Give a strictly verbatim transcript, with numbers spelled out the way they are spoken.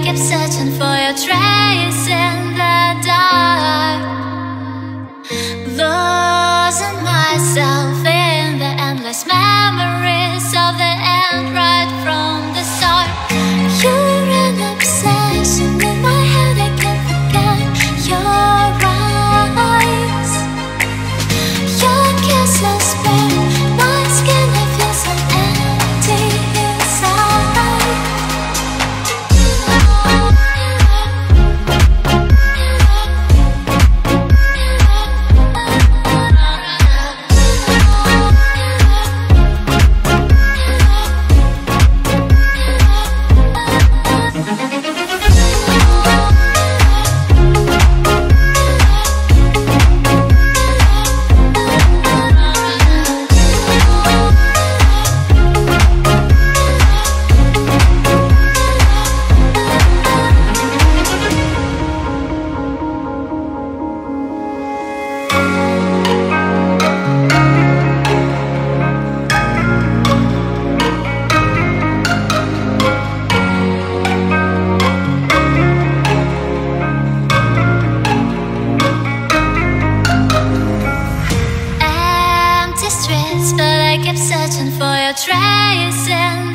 keep searching for your trace in the dark, losing myself in the endless memories of the end right from the start. You're an obsession in my head, I can't forget your eyes. Your kisses burn my skin, I feel so empty inside. But I kept searching for your trace in